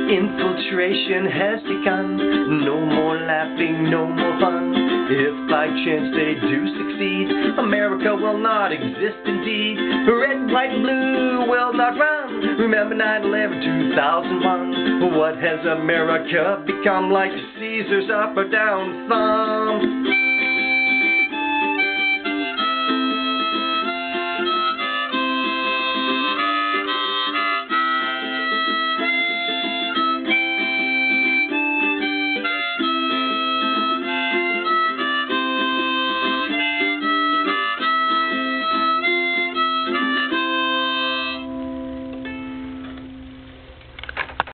Infiltration has begun. No more laughing, no more fun. If by chance they do succeed, America will not exist indeed. Red, white, and blue will not run. Remember 9/11, 2001. What has America become? Like Caesar's up or down thumb?